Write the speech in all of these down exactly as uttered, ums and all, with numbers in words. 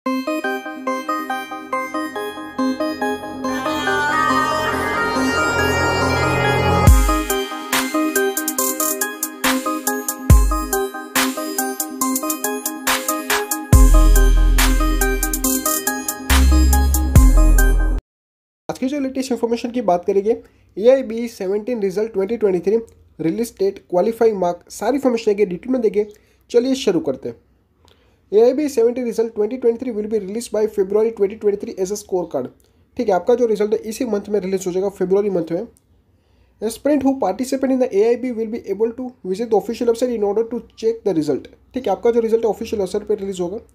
आज की जो लेटेस्ट इन्फॉर्मेशन की बात करेंगे, A I B seventeen result twenty twenty three release date qualifying mark सारी इन्फॉर्मेशन के डिटेल में देंगे। चलिए शुरू करते हैं। A I B seventeen result twenty twenty three will be release by February twenty twenty three as a score card. ठीक है, आपका जो रिजल्ट है इसी मंथ में रिलीज हो जाएगा, फरवरी मंथ में। Aspirant who participate in the A I B will be able to visit the official website in order to check the result. ठीक है, आपका जो रिजल्ट है ऑफिशियल वेबसाइट पर रिलीज होगा।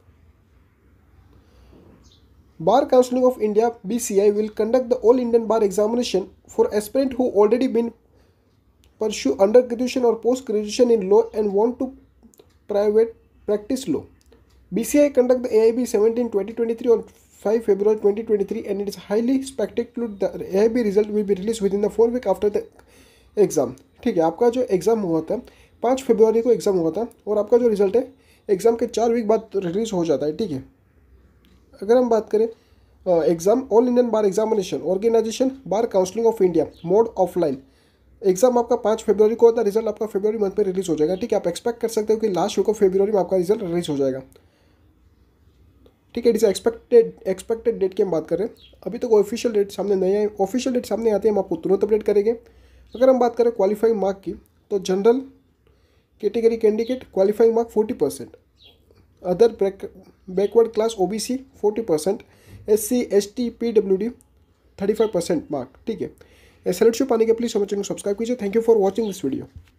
Bar Council of India B C I will conduct the All Indian Bar Examination for aspirant who already been pursue under graduation or post graduation in law and want to private practice law. B C I conduct the A I B seventeen twenty twenty-three on five February twenty twenty-three and it is highly expected the A I B result will be released within the four week after the exam. ठीक है, आपका जो exam हुआ था पाँच फरवरी को exam हुआ था और आपका जो रिजल्ट है एग्ज़ाम के चार वीक बाद रिलीज हो जाता है। ठीक है, अगर हम बात करें exam all Indian bar examination organisation bar counselling of India mode offline, exam आपका पाँच फरवरी को होता है, रिजल्ट आपका फरवरी मंथ में रिलीज हो जाएगा। ठीक है, आप एक्सपेक्ट कर सकते हो कि लास्ट वीक ऑफ फरवरी में आपका रिजल्ट रिलीज हो जाएगा। ठीक है, it is expected expected date की हम बात करें, अभी तक ऑफिशियल डेट सामने नहीं आए। ऑफिशियल डेट सामने आते हैं हम आपको तुरंत अपडेट करेंगे। अगर हम बात करें क्वालिफाइंग मार्क की, तो general category candidate qualifying mark forty percent, other backward class O B C forty percent, S C S T P W D thirty five percent mark. ठीक है, एस एल टी पाने के please हमारे channel को subscribe कीजिए। Thank you for watching this video.